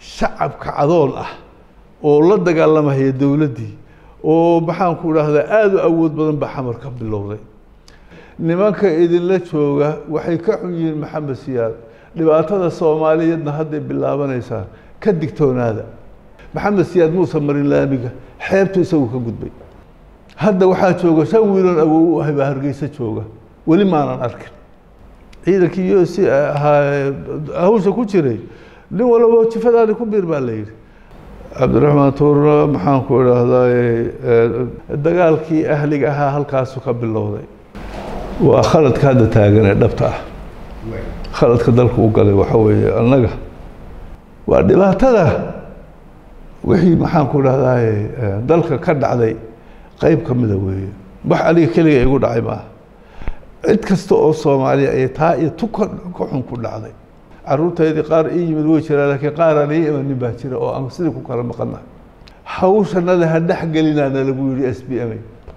شعب كعدول oo la dagaalamaya dawladii oo maxaan ku raahdaa aad u awood badan ba xamar ka bilowday nimanka idin la jooga waxay ka xun yihiin maxamed siyaad dhibaatada Soomaaliyeedna hadda bilaabanaysa ka digtoonaada maxamed siyaad muusa marin laamiga xeebtu isagu ka gudbay hadda waxa jooga shan wiilan awow ah baa Hargeysa jooga wali ma aan arkin ciidankii si hawsha ku jiray nin walba jifadaada ku biir baa leeyahay عبد الرحمن تورنا محان كورا هذا الدجال كي أهلي جاها هالكاسو قبل الله ذي وخلت كذا تاجر دبته خلت كذلك وقال وحوي النجح وأدلها تذا وحي محان كورا هذا ذلك كرد علي قيب كم ذوي بح عليه كل يقول عيبه اتكستو أصلا عليه تاي تكر كحن كل علي عروت هذه قار إيه من وجهه لكن قار لي من باكر أو أمسلك وكلام قلنا حوش أن هذا هدح قلنا أنا لبولي SBM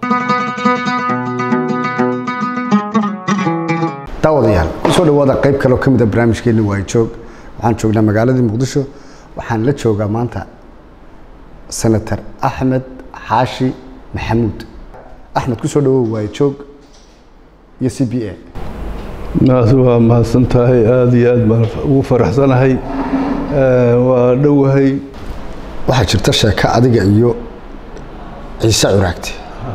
تواضيال كل وضع قريب كلو كم ده برامج كيني وايتشوك عن شغلنا مقالة دي مقدسه وحن لتشوكا مانتا سنتر أحمد حاشي محمود أحمد كل وايتشوك SBA ناسوا ما سنتهي هذه وفرح سنة هي ودوهي واحد شرط الشركة أديك أيو عيسى عراقتي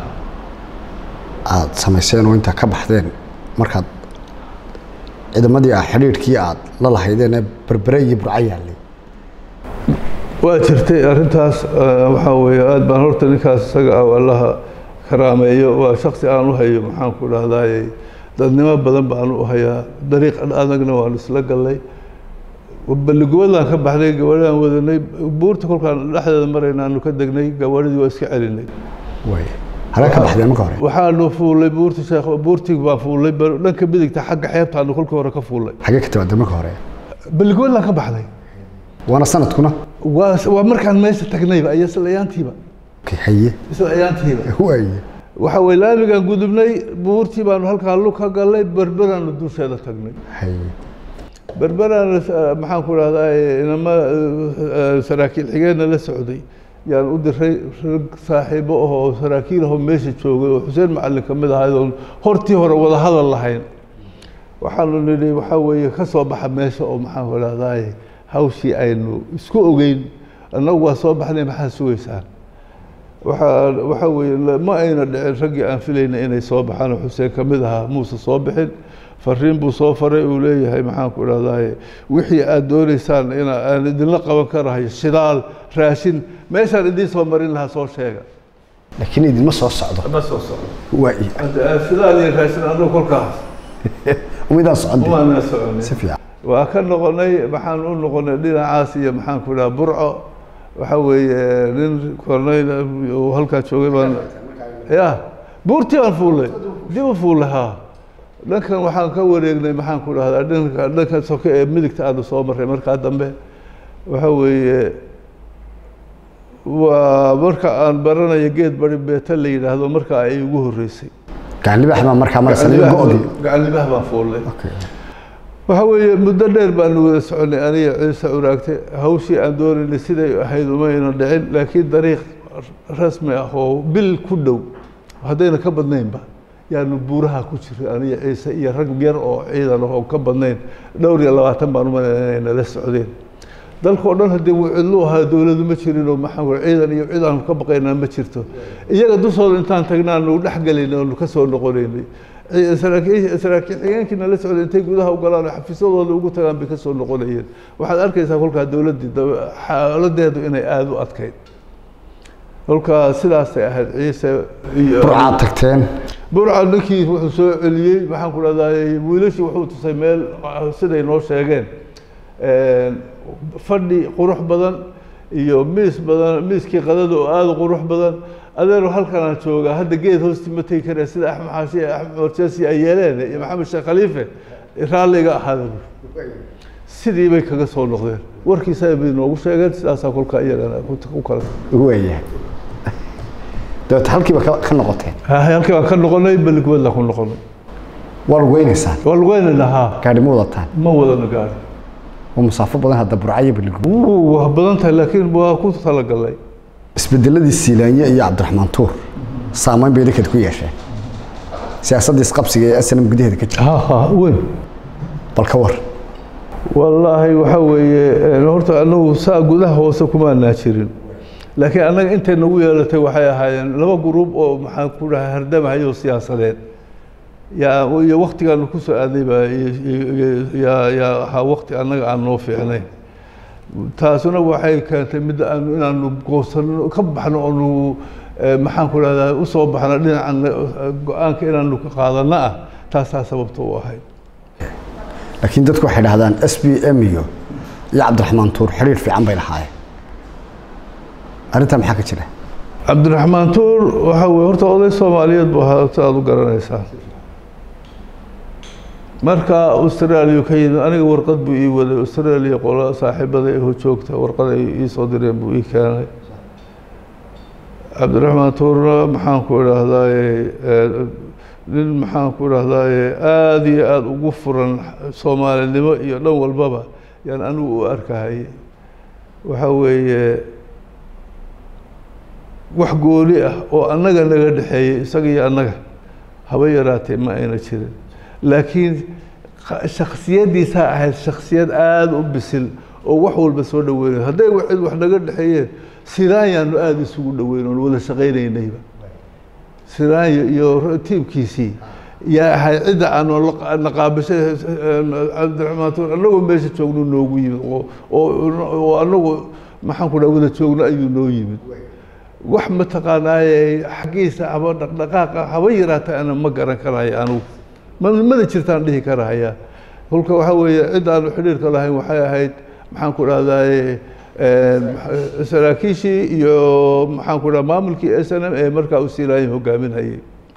عاد سميسين وأنت كبحثين مركض إذا ما دي حرير كي عاد لا هيدين بربري برعيا لي وشرتي أرنتاس وحوي عاد بنورت نكاس سجع والله كرامة وشخصي أنا وهي محن كل هذا dadnimo badan baan u hayaa dariiq adagna waan isla galay balgoodaan ka baxday gawadaan wadanay buurta kolkaan dhaxdeeda maraynaanu ka degnay gawadii waa iska celinay way hala ka baxday marka hore waxaanu fuulay buurta sheekh buurtii baa fuulay dhanka bidigta xagga xeebtaanu kolka hore ka fuulay xagee ka tabaday marka hore balgoodaan ka baxday wana sanadkuna waa markaan meesha tagnayba ay islayaantiiba haye islayaantiiba way waxa way laamiga gudubnay buurtii baan halka lug ka galay berberaan dusheeda tagnay berberaan maxaan ku raahdaa inama saraakiil xigeenna la socday yaan u diray saaxiibo oo saraakiil ah meesha joogay oo Xuseen Macallin kamid ahaa oo hortii hore wada hadal lahayn waxaanu nidhi waxa weeye ka soo baxa meesha oo maxaan ku raahdaa hawshii aynu isku ogeyn annagu waa soo baxnay maxaa sugaysaan waxa weeye ma ayna dhicin ragii aan filayna inay soo baxaan Xuseen kamid ahaa Muuse soo bixin fariin buu soo faray uu leeyahay maxaan ku raahdaa wixii aad doonaysaan in aan idin la qaban karahay shidaal raashin meeshaan idin soo marin lahaa soo sheega laakiin idin ma soo socdo way shidaal iyo raashin anoo kolkaas umidaan socdo uma socon si fiican waa ka noqonay maxaan u noqonay dhinacaas iyo maxaan ku raahdaa Burco waxa weeye nin korneyl oo halka joogay baan ya buurtii aan fuulay dib u fuulaha dhankan waxaan ka wareegnay maxaan ku raahdaa dhanka soke ee midigta aad soo maray marka dambe waxa weeye waa marka aan baranayo geed bari beeta la yiraahdo marka ay ugu horeysay gacanlibax ma marka marsan go'di gacanlibax baan fuulay waxa weeye muddo dheer baan wada soconay aniga Ciise Curaagte hawshii aan doonaynay siday ahayd uma ayna dhicin laakiin dariiq rasmi ah oo bil ku dhow hadayna ka badnaynba yaanu buuraha ku jiray aniga Ciise iyo rag yar oo ciidan oo ka badnayn dhowr iyo 20 baan u maleynaa la socdeen dalka oo dhan hadii uu cidlo ahaa dawladdu ma jirin oo maxaa war ciidan iyo ciidan ka baqaynaa ma jirto iyaga dusooda intaan tagnaan uu dhaxgalayna oo ka soo noqonaynay saraakiil xigeenkina la socday intay gudaha u galaan xafiisadooda ugu tagaan bay ka soo noqonayeen waxaad arkaysaa kolka dawladda xaaladeedu inay aad u adkayd kolka sidaas ay ahayd Ciise iyo Burca tagteen Burca ninkii wuxuu soo celiyay waxaan ku raadayay wiilashii wuxuu tusay meel siday noo sheegeen fadhi qurux badan iyo miiskii qadada oo aad u qurux badan adeero halkan aan jooga hadda geed hoosti ma tagi kara sida Axmed Xaashi Axmed Warjasi ay yeeleen iyo Maxamed Sheekh Khalife raaliga ahaada sidii bay kaga soo noqdeen warkiisa ay noogu sheegeen sidaas kolka iyagana ku kala weeye dad halkiiba ka noqoteen halkiiba ka noqonay balgood la ku noqonay war weynaysan war weynaha gaari ma wadataan ma wadana gaari ومسافة بدن هذا برعية بالجو وبدنتها لكن كنت تلقى isbedeladii Siilaanya iyo Cabdiraxmaan Tuur saameyn bay ku yeeshay siyaasadda isqabsiga ee SNM gudaheeda ka jirta weyn bal ka war wallahi waxa weeye horta anagu saa gudaha hoose kuma naajirin laakiin anaga intay nagu yeelatay waxay ahaayeen laba group oo maxaan ku dhahay hardamayo siyaasadeed iyo waqtigan ku soo aaday ya waqti anaga aan noo fiicnay taasuna waxay keentay mid inaanu goosano ka baxno oo maxaan ku raadaa u soo baxno dhinacan go'aanka inaanu ka qaadano ah taasaa sababta u ahayd laakiin dadku waxay dhahdaan SPM iyo Cabdiraxmaan Tuur xiriir fiican bay lahaayeen arinta maxaa ka jira Cabdiraxmaan Tuur waxa uu horta oday Soomaaliyeed buu ahaa aad u garanaysaa marka Australia ka yimid aniga warqad buu ii waday Australia qola saaxiibada ee joogta warqad ay ii soo direen buu ii keenay Cabdiraxmaan Tuur maxaan ku raahdaa nin maxaan ku raahdaa aad iyo aad ugu furan Soomaalinimo iyo dhan walbaba yaan anigu u arkahay waxa weeye wax gooli ah oo annaga naga dhaxeeyay isaga iyo annaga haba yaraatay ma ayna jirin laakiin shakhsiyadiisa ahayd shakhsiyad aad u bisil oo wax walba soo dhaweeyay haday wax naga dhaxeeyeen Siilaanyaanu aad isugu dhaweeyeen oo wada shaqeynaynaayba Siilaanya iyo tiibkiisii yaa ahay cid aan naqaabashay Cabdiraxmaan Tuur anagu meesha joogno noogu yimid oo anagu maxaan ku dhahay wada joogno ayuu noo yimid wax ma taqaanaayay xaqiisa aba dhaqdhaqaaqa haba yaraatay ana ma garan karayo anigu ma jirtaan dhihi karaya hulka waxa weeye cid aan xiriirka lahayn waxay ahayd maxaan ku raadaaye saraakiishii iyo maxaan ku radaa maamulkii SNM ee markaa u Siilaanya hogaaminayay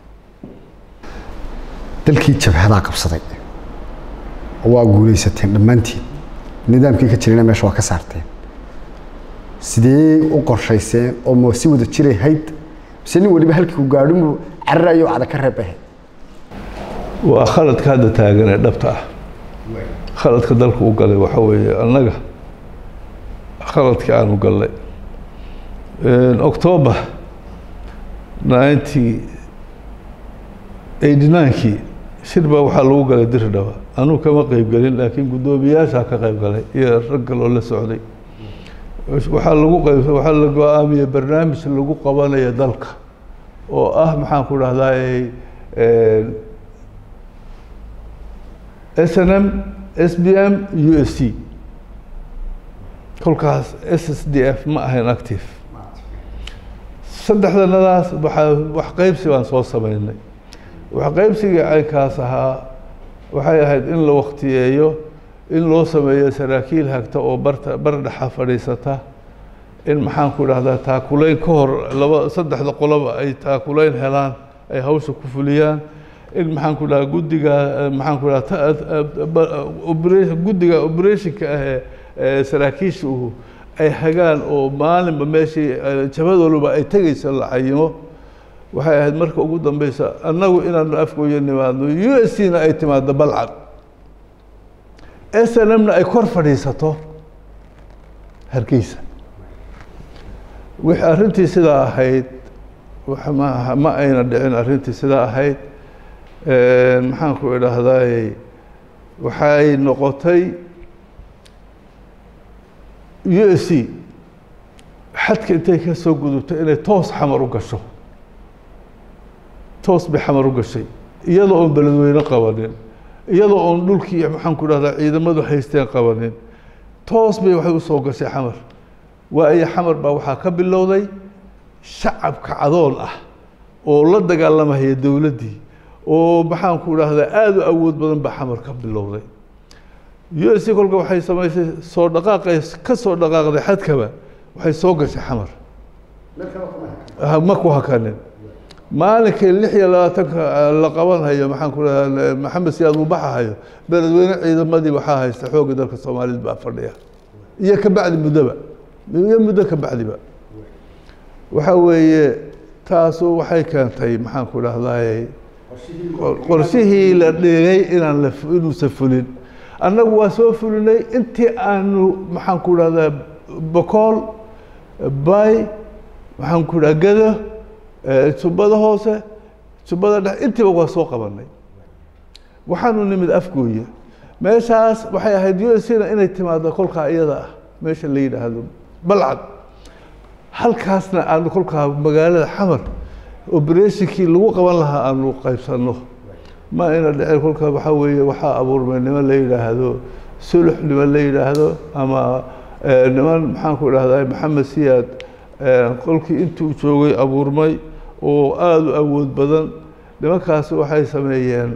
dalkii jabhada qabsaday waa guuleysateen dhamaantiin nidaamkii ka jirayna meesha waa ka saarteen sidee u qorshayseen oo ma si wada jiray hayd mise waliba halkii uu gaadho carrayo cad ka reebay waa khaladka hadda taagan ee dhabta ah khaladka dalku u galay waxa weeye annaga khaladka aanu galay October 1989 shirba waxaa lagu galay Dirdhawa anu kama qayb galin laakiin gudoomiyaasha ka qayb galay iyo rag kale oo la socday waxaa la go'aamiyay barnaamij lagu qabanayo dalka oo ah maxaan ku rahdaa SNM SBM USC kolkaas SSDF ma ahayn active saddexdanadaas wax qaybsi baan soo sameynay wax qaybsiga ay kaas ahaa waxay ahayd in la waqtiyeeyo in loo sameeyo saraakiil hagta oo bardhaxa fadhiisata in maxaan ku rahdaa taakulayn ka hor saddexda qoloba ay taakulayn helaan ay hawsha ku fuliyaan in maxaan ku dhahaa guddiga maxaan ku dhahaa guddiga operationka ah ee saraakiisha ay hagaan oo maalinba meeshii jabadooduba ay tegayso la cayimo waxay ahayd marka ugu dambeysa annagu inaanu afkooya nimaadno USC-na ay timaado balcad SNM-na ay kor fadhiisato Hargeysa wixii arrintii sidaa ahayd ma ayna dhicin arrintii sidaa ahayd maxaan ku idhaahdaa waxay noqotay USC xadka intay ka soo gudubtay inay toos xamar u gasho toos bay xamar u gashay iyadoo oon beledweyne qabanin iyadoo oon dhulkii maxaan ku idhahdaa ciidamadu haysteen qabanin toos bay waxay u soo gashay xamar waayo xamar baa waxaa ka bilowday shacabka cadoon ah oo la dagaalamaya dowladdii oo maxaan ku idhaahdaa aad u awood badan baa xamar ka bilowday USC kolka waxay samaysay soo dhaqaaqay ka soo dhaqaaqday xadkaba waxay soo gashay xamar ma ku hakanin maalinkii 26 la qabanhayo maxaan ku idhahdaa maxamed siyaad uu baxayo beledweyne ciidamadii waxaa haysta xoogga dalka Soomaaliyeed baa fadhiya iyo ka bacdi muddo ka bacdiba waxa weeye taasu waxay keentay maxaan ku idhahdaa qorshihii la dhigay inuusan fulin annagu waa soo fulinay intii aanu maxaan ku dhahdaa bokool bay maxaan ku dhaha gado jubbada hoose jubbada dhex intiiba waa soo qabanay waxaanu nimid afgooye meeshaas waxay ahayd USCna inay timaado kolkaa iyada ah meesha la yidhaahdo balcad halkaasna aanu kolkaa magaalada xamar operatinkii lagu qaban lahaa aanu qaybsanno ma ina dhicin kolkaa waxaa weeye waxaa abuurmay niman la yidhaahdo sulux niman la yidhaahdo ama niman maxaan ku dhahdaa maxamed siyaad qolkii intuu joogay abuurmay oo aada u awood badan nimankaasi waxay sameeyeen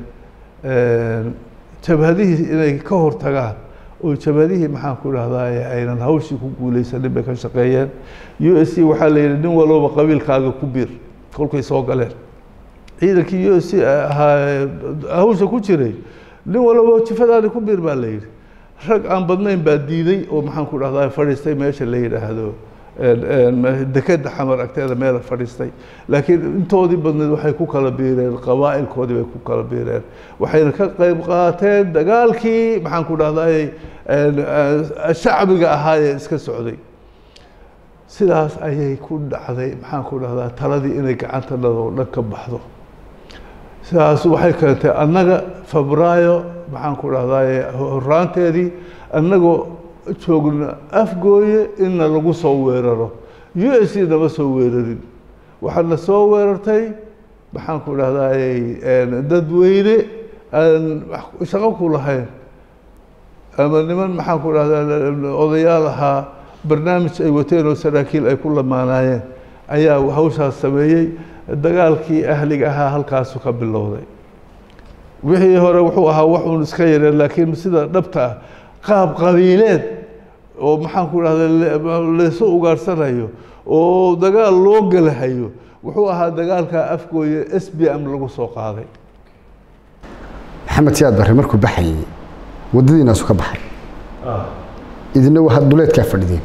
jabhadihii inay ka hortagaan oo jabhadihii maxaan ku dhahdaa aynan hawshii ku guulaysanin bay ka shaqeeyeen USC waxaa la yidhi nin walba qabiilkaaga ku biir kolkay soo galeen ciidankii USC ahaa hawsha ku jiray nin walba jifadaada ku biir baa la yidhi rag aan badnayn baa diiday oo maxaan ku dhahdaa fadhiistay meesha la yidhaahdo dekeda xamar agteeda meel fadhiistay laakiin intoodii badneed waxay ku kala biireen qabaa'ilkoodii bay ku kala biireen waxayna ka qayb qaateen dagaalkii maxaan ku dhahdaa shacbiga ahaayee iska socday sidaas ayay ku dhacday maxaan ku dhahdaa taladii inay gacantanada oo dhan ka baxdo sidaas waxay keentay annaga febraayo maxaan ku dhahdaa horaanteedii annagoo joogna afgooye inna lagu soo weeraro USC nama soo weerarin waxaana soo weerartay maxaan ku dhahdaa dadweyne aan shaqo ku lahayn ama niman maxaan ku dhahdaa odayaal ahaa barnaamij ay wateen oo saraakiil ay ku lamaanaayeen ayaa hawshaas sameeyey dagaalkii ahliga ahaa halkaasu ka bilowday wixii hore wuxuu ahaa waxuun iska yareen laakiin sida dhabta ah qaab qabiileed oo maxaan ku dhahdaa laysu ugaarsanayo oo dagaal loo galahayo wuxuu ahaa dagaalka afgooye SBM lagu soo qaaday maxamed siyaad barre markuu baxayay wadadiinaasu ka baxay idina waa duleedkaa fadhideen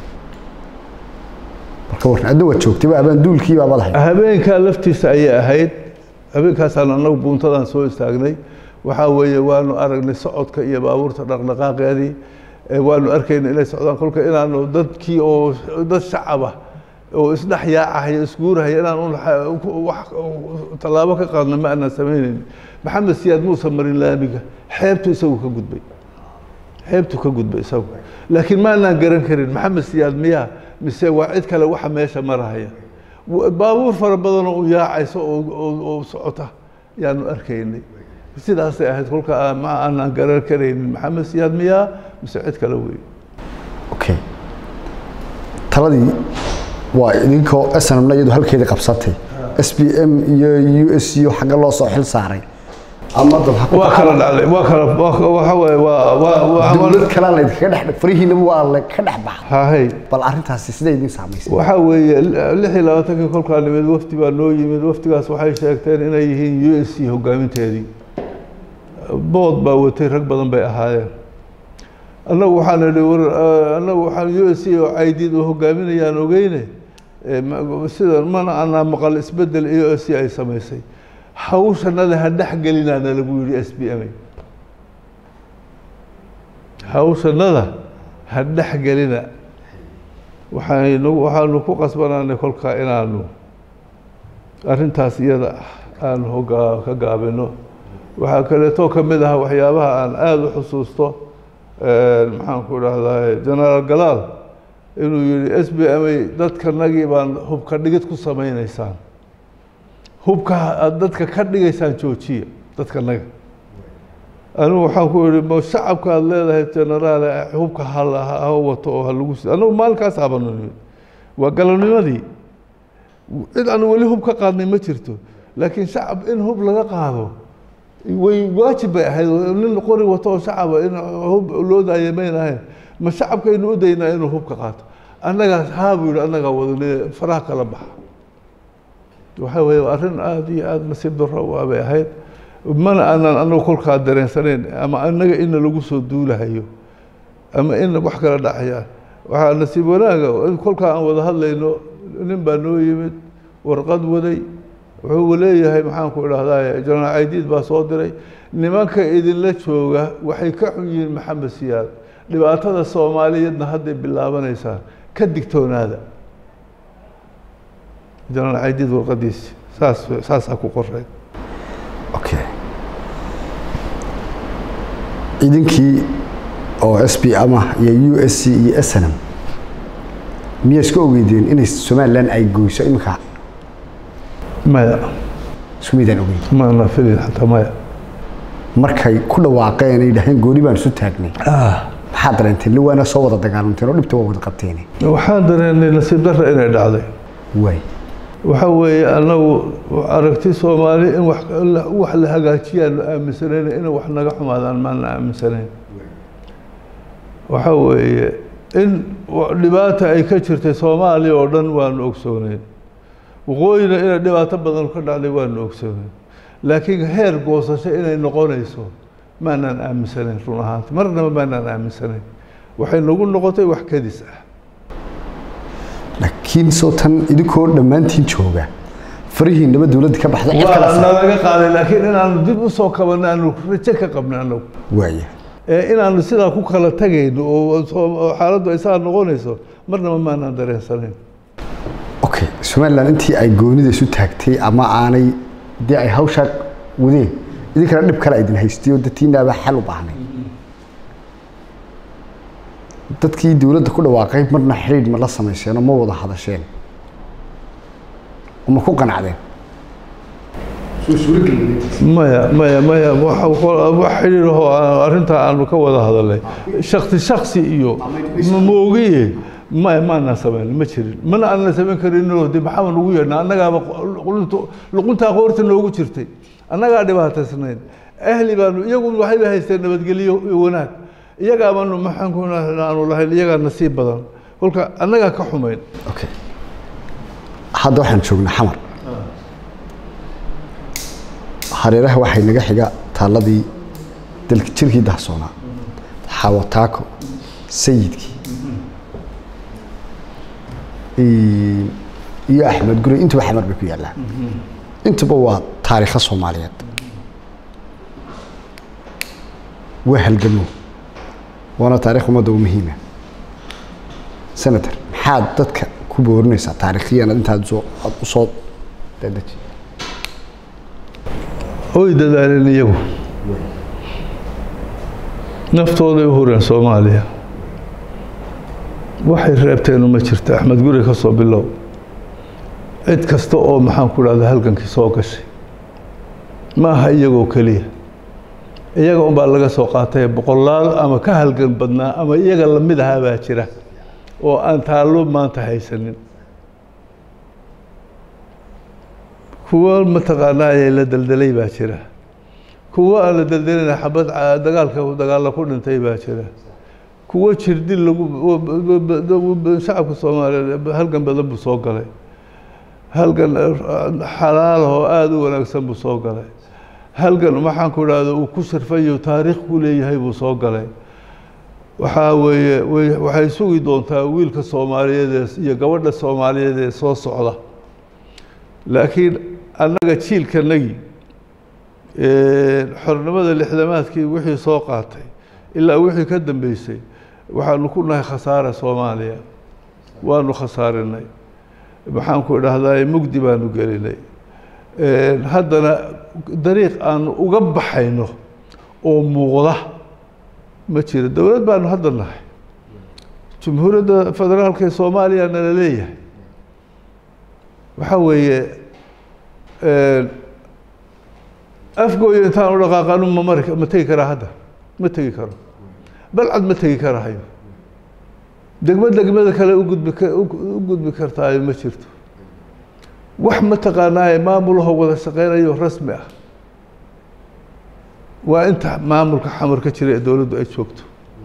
marka warna adna waa joogtayba abaan duulkii baa madaxay habeenkaa laftiisa ayay ahayd habeenkaasaan annagu buuntadaan soo istaagnay waxaa weeye waanu aragnay socodka iyo baabuurta dhaqdhaqaaqeedii waanu arkayna inay socdaan kolka inaanu dadkii oo dad shacaba oo isdhex yaacahaya isguurahaya inaan wax tallaabo ka qaadna ma aanan samaynayn maxamed siyaad muusa marin laamiga xeebtu isagu ka gudbay xeebtu ka gudbay isagu laakiin ma aanan garan karin maxamed siyaad miyaa mise waa cid kale waxa meesha marahaya baabuur fara badan oo u yaacayso oo socota yaanu arkaynay sidaasay ahayd kolka ma aanan garan karaynin maxamed siyaad miyaa mise cid kale wey okay taladii waa idinkoo SNMna iyadu halkeedii qabsatay SBM iyo USC iyo xagga loo soo xil saaray ama dad waa kala dhacday waa kala waxa weeye waa dowlad kala la idinka dhex farihiina waa la ka dhex baxay hahay bal arrintaasi sidee idin saameysay waxa weeye 26 kolka nimid wafti baa noo yimid waftigaas waxay sheegteen inay yihiin USC hogaaminteedii bood baa watay rag badan bay ahaayeen annagu waxaan annagu waxaan USC oo caydiid oo hogaaminayaan ogeyne sida mana ana maqal isbedel USC ay samaysay hawshanada ha dhex gelinaana lagu yiri SBM hawshanada ha dhex gelina waxaanu ku qasbanaanay kolka inaanu arrintaas iyada aan ka gaabino waxaa kaleeto ka mid ah waxyaabaha aan aada u xusuusto maxaan ku dhahdaa generaal galaal inuu yidhi SBM dadkanagii baan hubka dhigid ku samaynaysaan hubka aad dadka ka dhigaysaan joojiya dadkanaga anigu waxaan ku yidhi ma shacabka aad leedahay generaal hubka ha wato oo ha lagu si anigu maalinkaas habanu nimid waa galabnimadii cid aan weli hub ka qaadnay ma jirto laakiin shacab in hub laga qaado way waajib bay ahayd nin qori wato oo shacaba in hub loo daayay mayn ahayn ma shacabkaynu u daynaa inuu hub ka qaato annagaas haa buu yidhi annagaa wadane faraha kala baxa waxa weeye arrin aada iyo aada nasiib darro waa bay ahayd mana aanan anagu kolkaa dareensanayn ama annaga ina lagu soo duulahayo ama ina wax kala dhacayaan waxaa nasiib wanaaga in kolkaa aan wada hadlayno nin baa noo yimid warqad waday wuxuu leeyahay maxaan ku idhahdaa General Caydiid baa soo diray nimanka idinla jooga waxay ka xun yihiin Maxamed Siyaad dhibaatada Soomaaliyeedna hadda bilaabanaysaa ka digtoonaada General Caydiid warqadiis saas ku qoray okay idinkii oo SPM iyo USC iyo SNM miyay isku ogeydeen in Somaliland ay gooyso imka maya iskumidan ogeyd ma la filin hatta maya markay ku dhawaaqeen ay dhahan gooni baan isu taagnay maxaa dareentay liwaana soo wada dagaalanteen oo dhibta wada qabteen waxaan dareennay nasiib darro inay dhacday way waxa weeye anagu aragti Soomaali in wax la hagaajiyaan aaminsaneen in wax naga xumaadaan ma aaminsaneen waxa weeye in dhibaato ay ka jirtay Soomaali oo dhan waan ogsoonay waqooyina in dhibaato badan ka dhacday waan ogsoonay laakiin heer goosasho inay noqonayso ma aaminsaneen run ahaantii marnaba ma aaminsaneen waxay nagu noqotay wax kadis ah laakiin soo tan idinkoo dhammaantiin jooga farihiin nabad dawladda ka baxday cid kale naga qaaday laakiin inaan dib u soo kabanaano rajo ka qabnaano waaya inaan sidaa ku kala tagayno oo xaaladdu ay saa noqonayso marnaba ma dareensaneyn okay Somaliland intii ay goonida isu taagtay ama aanay dii ay hawsha wadeen idinkana dhib kale idin haystiyo dadtiinaaba xal u baahnay dadkii dawladda ku dhawaaqay marna xiriir ma la sameeyeen ma wada hadasheen uma ku qanacdeen maya wax xiriir oo arinta aanu ka wada hadalay shakhsi iyo moogiye ما سمين ما شرين من أنا سمين كرينو دي محمد ويانا أنا قا لقنت أقولت إنه وجرتي أنا قاعد بهات سنين أهلي بانو يقول واحد هاي السنة بتقولي هناك يجا بانو ما حنكون أنا والله يجا نصيب بدل قولك أنا قا كحمين أوكي هذا واحد شغلنا حمر حريره واحد نجح حاجة طالبي تلك تركي ده صنع حواتاكو سيدك يا أحمد قولي أنت بحمر بكو يلا أنت بوا تاريخ الصوماليات وهل قلو وانا تاريخ مدو مهمة سنتر حاد دادك كبورنيسا تاريخيا أنت هادزو أصوت دادتي هوي دادالين يو نفتوضي هورين صوماليا waxay reebteen uma jirta Axmed Guri ka soo bilow cid kasta oo maxaan ku raada halkankii soo gashay ma aha iyagoo kaliya iyaga un baa laga soo qaatay boqolaal ama ka halgan badnaa ama iyaga la mid ah baa jira oo aan taalo maanta haysanin kuwa mataqaanaa la daldalay baa jira kuwa aan la daldalay xabad dagaalka ku dhintay baa jira kuwa jirdil lagu shacabka Soomaaliyeed halkan badan buu soo galay halkan xalaal oo aad u wanaagsan buu soo galay halkan waxaan ku raado uu ku sharfayo taariikh ku leeyahay buu soo galay waxa weeye waxay sugi doontaa wiilka Soomaaliyeed iyo gabadha Soomaaliyeed ee soo socda laakiin annaga jiilkanagi xornimada lixdamaadkii wixii soo qaatay ilaa wixii ka dambeysay waxaanu ku nahay khasaare Soomaaliya waanu khasaarinay waxaan ku idhaahdaa mugdi baanu gelinay haddana dariiq aan uga baxayno oo muuqda ma jiro dawlad baanu hadda nahay Jamhuuriyadda Federaalka ee Soomaaliya nala leeyahay waxa weeye afgooyo intaan u dhaqaaqano ma tegi karaa hadda ما تجي كره بلعد ما تجي كره هاي دقمة كلا وجود بكرتاي ما شرته وحمة تقاناي ما مله ولا سقينا يو رسمه وأنت ما ملك حمر كشري دولة أي وقت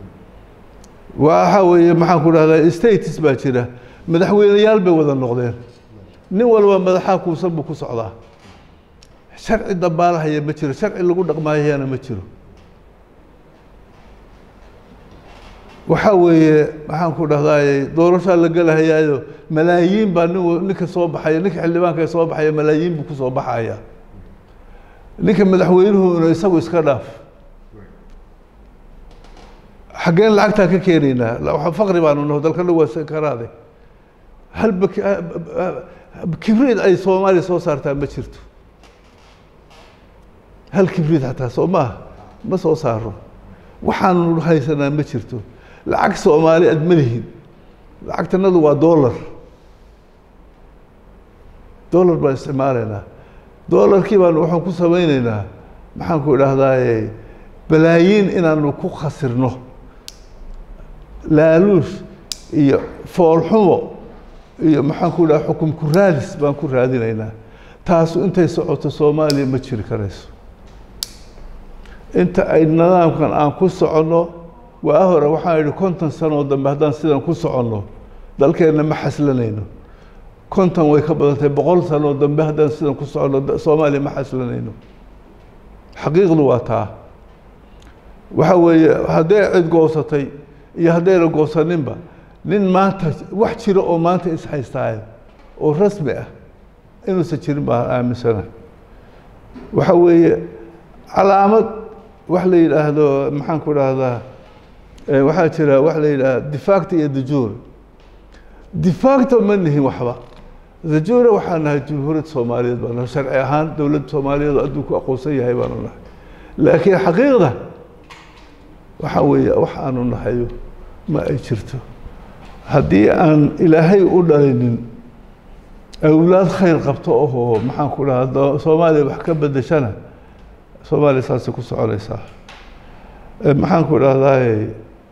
وحاول معه كل هذا استيتس باكرة مدحوين يالبي وذا النقدين نول ومدحاك وصبك وصعدا شرع الدبارة هي مشرة شرع اللي قلنا ما هي أنا مشرة وحاوي maxaan ku dhahdaa doorasho la galahayo malaayiin baa ninka soo baxay ninka xildhibaanka soo baxay malaayiin buu ku soo baxaya ninka madaxweynuhu inuu isagu iska dhaaf xageen lacagta ka keenayna waxa faqri baan noo dalkana waa sakaraade hal kibriid ay Soomaali soo saartaa ma jirto hal kibriid hatta Soomaa ma soo saaro waxaan haysanaa ma jirto lacag Soomaali ad malihin lacagtanadu waa dollar baan isticmaalayna dollarkii baan waxaan ku sameeynaynaa maxaan ku idhaahdaa balaayiin inaanu ku khasirno laaluus iyo foolxumo iyo maxaan ku idhaahdaa xukum ku raadis baan ku raadinaynaa taas intay socoto Soomaaliya ma jiri karayso inta ay nidaamkan aan ku socono waa hore waxaan yiri 50 sano dambe haddaan sidan ku socono dalkeena ma xaslanayno 50 way ka badantay 100 sano dambe haddaan sidan ku socono Soomaaliya ma xaslanayno xaqiiqdu waa taa waxa weeye haddii cid goosatay iyo haddii la goosaninba nin maanta wax jiro oo maanta is haystay oo rasmi ah inuu jirin baa aaminsana waxa weeye calaamad wax la yiraahdo maxaan ku raahdaa waxa jira wax la yiraahdo de facto iyo de jure de facto ma nihin waxba de jure waxa nahay jumhuuriyadda Soomaaliyeed baa sharci ahaan dawladda Soomaaliyeed adduunku aqoonsan yahay baan nahay laakiin xaqiiqda waxa weeye wax aanu nahayo ma ay jirto haddii aan ilaahay u dhalinin awlaad khayr qabto oo maxaan ku raahdaa Soomaaliya wax ka bedeshana Soomaaliya saas ku soconaysaa maxaan ku raahdaa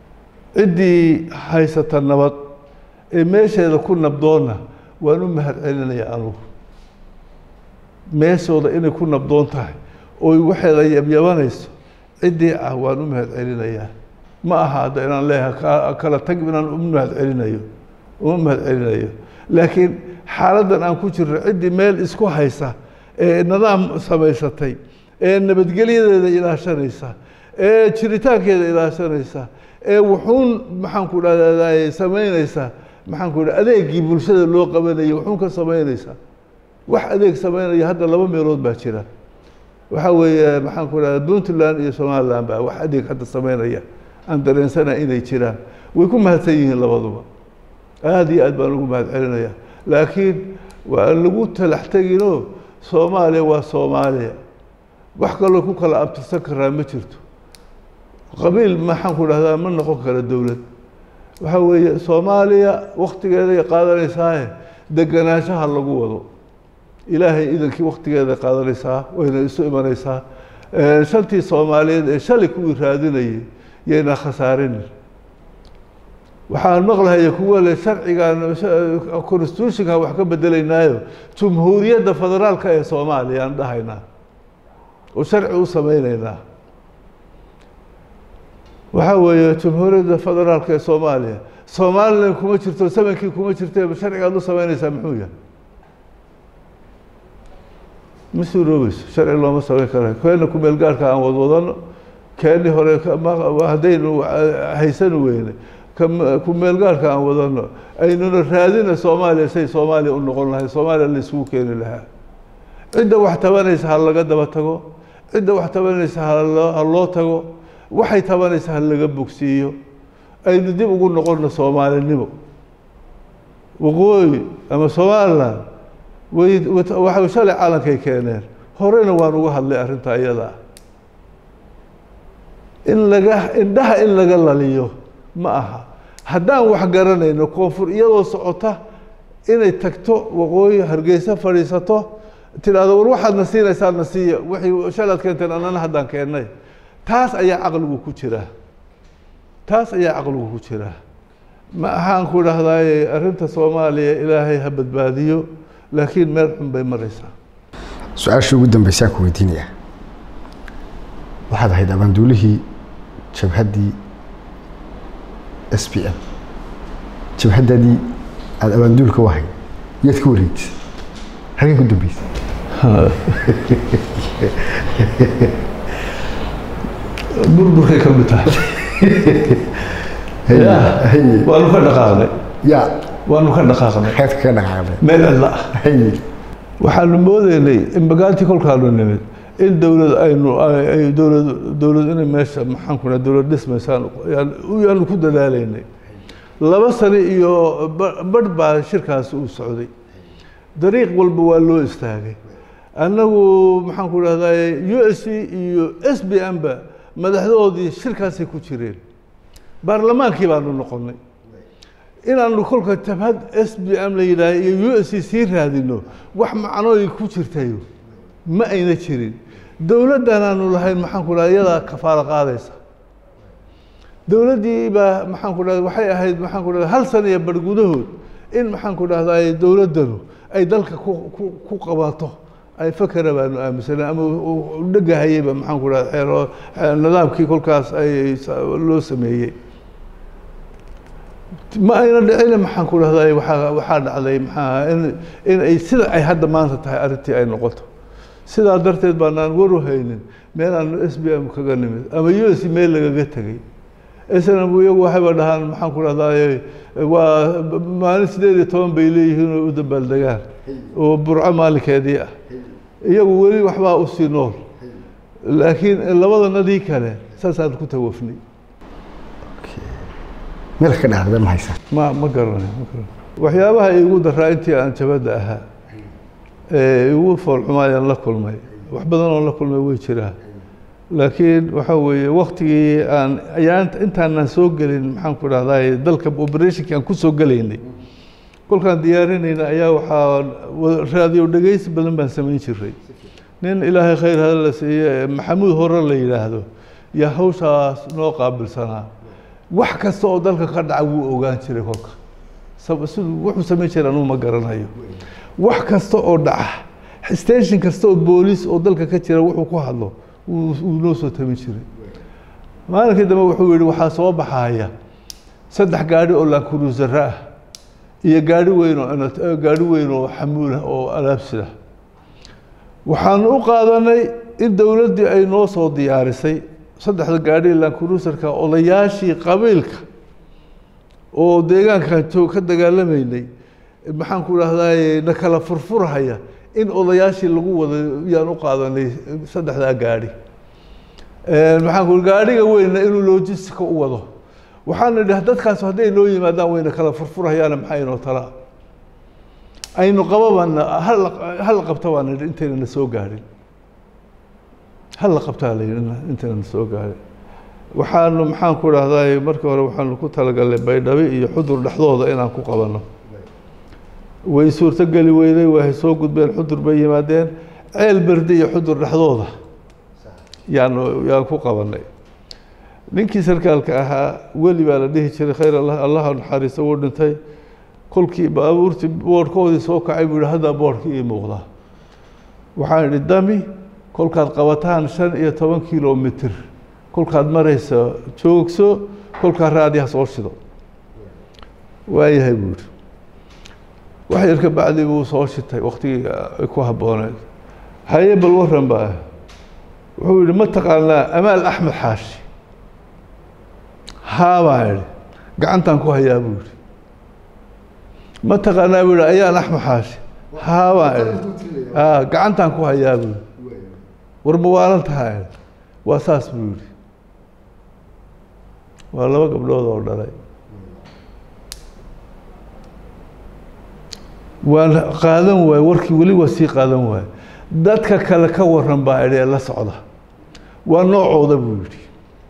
cidii haysata nabad ee meesheeda ku nabdoona waan u mahad celinayaa anigu meeshooda inay ku nabdoon tahay oo waxeeda yabyabanayso cidii waan u mahad celinayaa ma aha hadda inaan leeyahay kala tag inaan u mahad celinayo laakiin xaaladdan aan ku jirno cidii meel isku haysa ee nidaam samaysatay ee nabadgelyadeeda ilaashanaysa ee jiritaankeeda ilaashanaysa ee wuxuun maxaan ku dhahdaa sameynaysa maxaan ku dhahdaa adeegii bulshada loo qabanayo wuxuun ka sameynaysa wax adeeg sameynaya hadda laba meelood baa jira waxa weeye maxaan ku dhahdaa Puntland iyo Somaliland baa wax adeeg hadda sameynaya aan dareensana inay jiraan way ku mahadsan yihiin labaduba aad iyo aad baan ugu mahad celinayaa laakiin waa lagu talax tagino Soomaaliya waa Soomaaliya wax kale ku kala abtirsan karaa ma jirto qabiil maxaan ku dhahdaa ma noqon kara dawlad waxa weeye Soomaaliya waqtigeeda qaadanaysaa deganaanshaha lagu wado ilaahay idankii waqtigeeda qaadanaysaa wayna isu imanaysaa shantii Soomaaliyeed ee shalay ku raadinayay yeena khasaarin waxaan maqlahay kuwa le sharcigan constitutionka wax ka bedelaynaayo jumhuuriyadda federaalka ee Soomaaliya aan dhahaynaa oo sharci u sameeynayna waxa weeye jumhuuriyadda federaalka ee Soomaaliya kuma jirto samankii kuma jirto sharciga loo sameeynaysa muxuu yahay masuuroobis sharci looma sameyn karo keena ku meel gaarka aan wadwadano keeni hore hadaynu haysan weyne ku meel gaarka aan wadano aynuna raadina Soomaaliya say Soomaaliya u noqon lahayd Soomaaliya la isugu keeni lahaa cidda wax tabanaysa hal laga daba tago cidda wax tabanaysa hal loo tago waxay tabanaysa hal laga bogsiiyo aynu dib ugu noqono Soomaalinimo waqooyi ama Somaliland waxa shalay calankay keeneen horena waan uga hadlay arrinta iyada indhaha in laga laliyo ma aha haddaan wax garanayno koonfur iyadoo socota inay tagto waqooyi Hargeysa fadhiisato tiraado war waxaad nasiinaysaa nasiiyo wixii shalaad keenteen annana haddaan keennay taas ayaa aqligu ku jira ma ahaan ku dhahdaa arrinta Soomaaliya ilaahay ha badbaadiyo laakiin meel xun bay maraysaa su-aasha ugu dambaysa ku weydiinaya waxaad ahayd abaanduulihii jabhaddii SPM jabhaddii aad abaanduulka wahay yaad ku wareegtay halkay ku dambaysay burburkay ka mid tahay waanu ka dhaqaaqnay يا waanu ka dhaqaaqnay حيث كان عامل meel cidla ah waxaanu moodaynay in bagaaltii kolkaanu nimid in dawlad ay dawlad inay meesha maxaan ku dhahay dawlad dhismaysaan yaanu ku dadaalaynay 2 sano iyo badh baa shirkaas uu socday dariiq walba waa loo istaagay annagu maxaan ku dhahdaa USC iyo SBM ba madaxdoodii shirkaasay ku jireen baarlamaankii baanu noqonnay inaanu kolka tabhad SBM la yidhaahay iyo USC sii raadino wax macnooyin ku jirtayo ma ayna jirin dawladdaanaanu lahayn maxaan ku dhahay iyadaa kafaalo qaadaysa dawladdii baa maxaan ku dhahay waxay ahayd maxaan ku dhahay 1 sano iyo badh gudahood in maxaan ku dhahdaa dawladdanu ay dalka ku qabato ay fakara baanu aaminsanay ama dhagahayba maxaan ku dhahay nidaamkii kolkaas ay loo sameeyay ma ayna dhicin maxaan ku dhahdaa waxaa dhacday maxaa in ay sida ay hadda maanta tahay arrintii ay noqoto sidaa darteed baanaan waru haynin meelaanu SBM kaga nimid ama USC meel lagaga tegay isna iyagu waxayba dhahaan maxaan ku dhahdaa waa maalin 18 bay leeyihiin oo u dabaaldegaan oo burco maalinkeedii ah iyagu weli waxbaa u sii nool laakiin labadanadii kale saasaan ku tawafnay meel ka dhacday ma haysan ma garanay waxyaabaha igu daraa intii aan jabada ahaa igu foolxumaayaan la kulmay wax badan oo la kulmay way jiraa laakiin waxa weeye waqtigii aan intaanaan soo gelin maxaan ku dhahdaa dalka operationkii aan ku soo gelaynay kolkaan diyaarinayna ayaa waxaa raadiyo dhageysi badan baan samayn jiray nin ilaahay khayr hada la siiye maxamuud hore la yidhaahdo yaa hawshaas noo qaabilsanaa wax kasta oo dalka ka dhaca wuu ogaan jiray kolka siduu wuxuu samayn jiray anuu ma garanayo wax kasta oo dhaca station kasta oo booliis oo dalka ka jira wuxuu ku hadlo wuu noo soo tamin jiray maalinkii dambe wuxuu yidhi waxaa soo baxaya 3 gaadhi oo Land Cruiser ah iyo gaadhi weyn oo xamuul ah oo alaabsida waxaan u qaadanay in dawladdii ay noo soo diyaarisay 3 gaadhi Land Cruiser-ka odayaashii qabiilka oo deegaankan ka dagaalamaynay maxaan ku dhahdaa na kala furfurhaya in odayaashii lagu wada yaan u qaadanay 3 gaadhi maxaan ku gaadhiga weynna inuu logistic u wado waxaan nidhi dadkaas hadday noo yimaadaan wayna kala furfurhayaan maxay noo tala aynu qababana hal qabta waan nidhi intayna soo gaadhin hal qabta leeyna intayna soo gaadhin waxaanu maxaan ku dhahdaa markii hore waxaanu ku talagalay Baydhabo iyo Xudur dhaxdooda inaan ku qabano way suurta gali weyday way soo gudbeen Xudur bay yimaadeen ceel bardi iyo Xudur dhaxdooda yaan ku qabanay ninkii sarkaalka ahaa weli baa la dhihi jiray khayr Allah naxariiso uu dhintay kolkii baabuurtii boorkoodii soo kacay buu hadda boorkii ii muuqda waxaan idhi dami kolkaad qabataan 15 kilomitir kolkaad marayso joogso kolkaa raadiyaha soo shido waayahay buu wax yar ka bacdi buu soo shitay waqtigii ku habbooneed haye bal waran baa wuxuu yidhi ma taqaanaa Amaal Axmed Xaashi haa baa yidhi gacantaan ku hayaa buu yidhi ma taqaanaa buu yidhi Ayaan Axmed Xaashi haa baa yidhi gacantaan ku hayaa buu yidhi war ma waalan tahay waa saas buu yidhi waa 2 gabdhood oo dhalay waan qaadan waay warkii weli waa sii qaadan waay dadka kale ka waran baa idhi la socda waa noocooda buu yidhi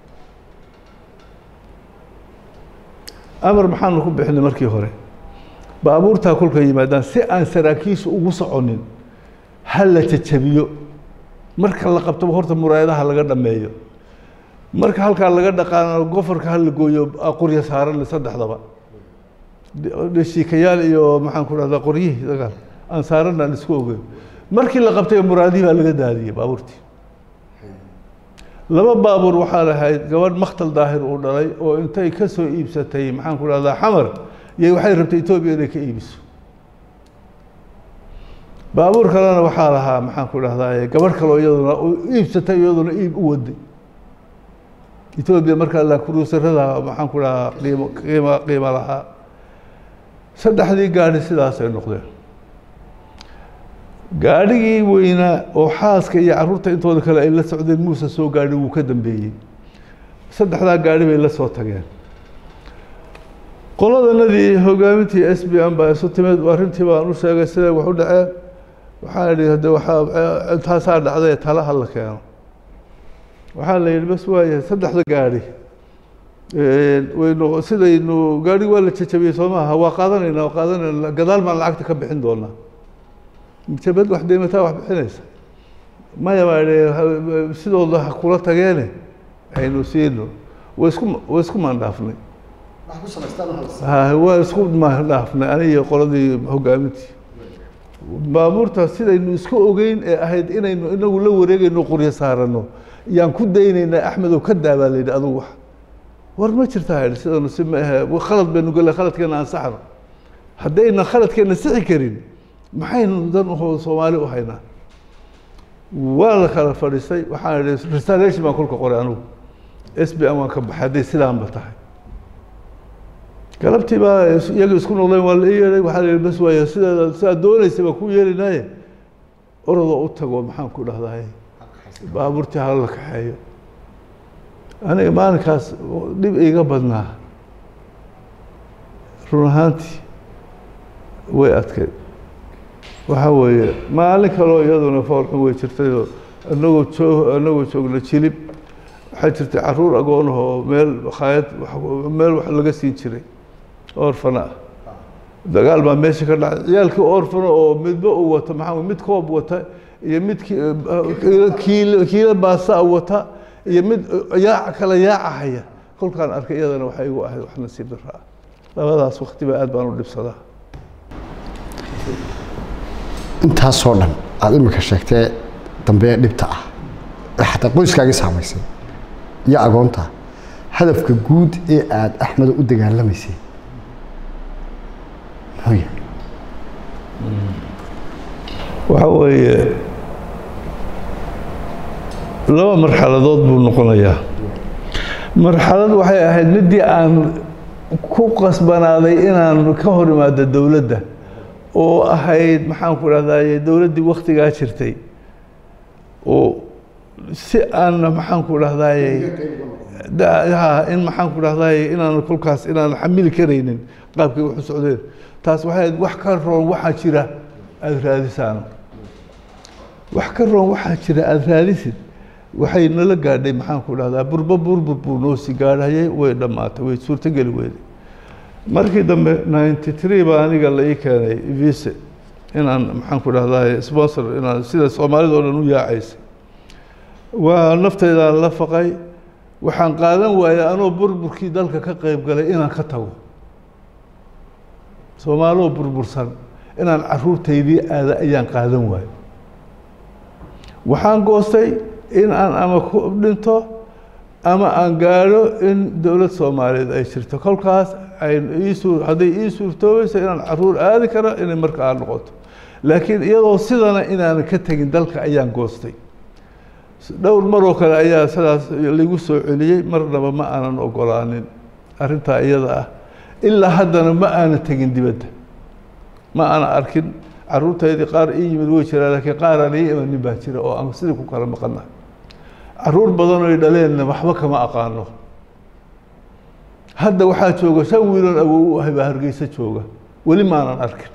amar maxaanu ku bixinay markii hore baabuurtaa kolka yimaadaan si aan saraakiishu ugu soconin hal la jajabiyo marka la qabto horta muraayadaha laga dhameeyo marka halkaa laga dhaqaano gofarka hal la gooyo qoryo saaran 3daba shiikayaal iyo maxaan ku dhahdaa qoryihii dagaal aan saaranaan isku ogeyn markii la qabtay muraadihii baa laga daadiyay baabuurtii 2 baabuur waxaa lahayd gabadh Makhtal Daahir uu dhalay oo intay ka soo iibsatay maxaan ku dhahdaa xamar yay waxay rabtay Itoobiya inay ka iibiso baabuur kalena waxaa lahaa maxaan ku dhahdaa gabadh kale oo iyaduna iibsatay iyaduna iib u waday Ethiopia markaa la cruiserada maxaan ku dhahaa qiimo lahaa saddexdii gaari sidaas ay noqdeen gaarigii weynaa oo xaaska iyo carruurta intooda kale ay la socdeen muuse soo gaadhi wuu ka dambeeyey saddexdaa gaari bay la soo tageen qoladanadii hogaamintii SBM baa isu timid arrintii baan u sheegay sida wax u dhaceen waxaan idhi hadda waxaa intaasaa dhacday talaha la keeno waxaa la yidhi bas waaye saddexda gaari waynu sidaynu gaari waa la jajabiyey soo maaha waa qaadanayna gadaal baan lacagta ka bixin doonaa jabad wax deymataa wax bixinaysa maya baa idhi sidooda ha kula tageene aynu siino way isku maandhaafnay waa isku maandhaafnay aniga qoladii hogaamintii baabuurta sidaynu isku ogeyn ee ahayd inaynu inagu la wareegayno qoryo saarano yaan ku daynaynaa axmedow ka daabaa layidhi adugu wax war ma jirtaa idhi sidanu si ma ahe khalad baynu gallay khaladkeena ansaxno haddayna khaladkeena sixi karin maxaynu dan uhoo soomaali u haynaa waa la kala fadhiistay waxaan idhi restoration baan kolka qoray anugu SBM waan ka baxay hadday sidaanba tahay galabtii baa iyaga isku noqdeen waa la ii yeedhay waxaa la yidhi bas waaya sidaad doonaysa baa ku yeelinaaye orodoo u tago maxaan ku dhahdaay baabuurtii hala la kaxeeyo aniga maalinkaas dhib iiga badnaa run ahaantii way adkayd waxaa weeye maalin kaloo iyaduna foolxun way jirtayoo anagoo joogna jilib waxaa jirtay carruur agoonah oo meel meel wax laga siin jiray orfana ah dagaal baa meesha ka dhacay ciyaalkii orfana oo midba uu wato maxaa mid koob wata iyo mid kiilo baasa wata iyo mid kala yaacahaya kolkaan arkay iyadana waxay igu ahayd wax nasiib darro ah labadaas waqtiba aad baan u dhibsadaa intaasoo dhan aada imika sheegtee dambe dhibta ah ee xataa qoyskaagii saamaysay iyo agoonta hadafka guud ee aada axmedo u dagaalamaysay muxuu yahay waxa weeye laba marxaladood buu noqonayaa marxalad waxay ahayd midii aan ku qasbanaaday inaan ka hor imaado dowladda oo ahayd maxaan ku dhahdaye dowladdii waktigaa jirtay oo si aan maxaan ku dhahdaye in maxaan ku dhahdaye inaan kolkaas inaan xamili karaynin qaabkii wuxuu socdeen taas waxay ahayd wax ka roon waxaa jira aada raadisaan wax ka roon waxaa jira aada raadisid waxay nala gaadhay maxaan ku dhahdaa burbur buu noo sii gaadhayay way dhammaatay way suurtogeli weyday markii dambe 93 baa aniga la ii keenay visa inaan maxaan ku dhahdaa sponsor inaan sida Soomaalida oo dhan u yaacaysay waa nafteydaan la faqay waxaan qaadan waayay anoo burburkii dalka ka qayb galay inaan ka tago Soomaalioo burbursan inaan carruurtaydii aada ayaan qaadan waayay waxaan goostay in aan ama ku dhinto ama aan gaadho in dowlad Soomaaliyeed ay jirto kolkaas hadday ii suurtoobayso inaan carruur aadi kara inay markaa noqoto laakiin iyadoo sidana inaan ka tegin dalka ayaan goostay dhowr maroo kale ayaa sidaas lagu soo celiyey marnaba ma aanan ogolaanin arrintaa iyada ah ilaa haddana ma aanan tegin dibadda ma aanan arkin carruurtaydii qaar ii yimid way jiraan laakiin qaar aan ii imanin baa jira oo aan sidii ku kala maqannahay carruur badan oo ay dhaleenna waxba kama aqaano hadda waxaa jooga 5 wiiloon awow u ahay baa Hargeysa jooga weli maanan arkin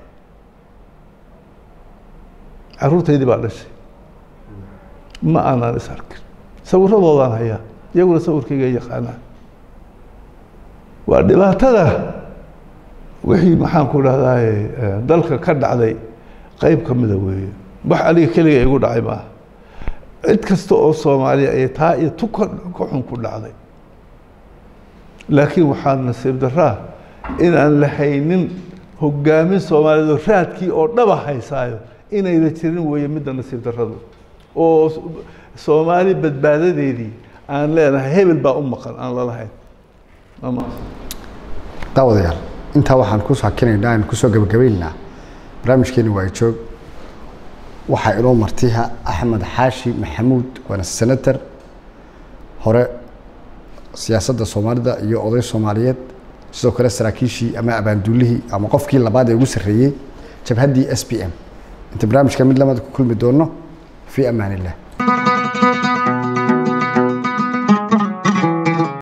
carruurtaydii baa dhashay ma aanan is arkin sawirradoodaan hayaa iyaguna sawirkayga yaqaanaan waa dhibaatada wixii maxaan ku dhahdaay dalka ka dhacday qayb ka mida weeye wax aniga keliga igu dhacay maaha cid kasta oo Soomaaliya ay taa iyo tuka xun ku dhacday laakiin waxaa nasiib daraa in aan la haynin hogaamin Soomaaliyeed raadkii oo dhaba haysaayo inay la jirin weeye midda nasiib darradu oo Soomaali badbaadadeedii aan leenahay hebel baa u maqan aan la lahayn daawadayaal intaa waxaan ku saakinaynaa aan ku soo gabagabaynaa barnaamijkeena waa joog waxaa inoo martiha Axmed Xaashi Maxamuud waana senator hore siyaasadda Soomaalida iyo oday Soomaaliyeed sidoo kale saraakiishii ama abaanduulihii ama qofkii labaad ee ugu sarreeyay jabhaddii SPM inta barnaamijka mid lamada ku kulmi doono fi amaanillah